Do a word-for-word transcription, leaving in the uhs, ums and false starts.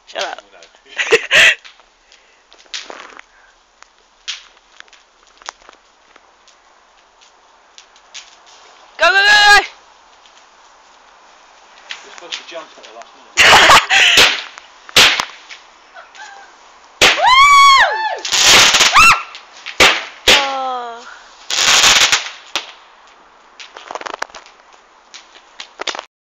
Shut up. Oh, no. Go, go, go, You're supposed to jump at the last minute. go!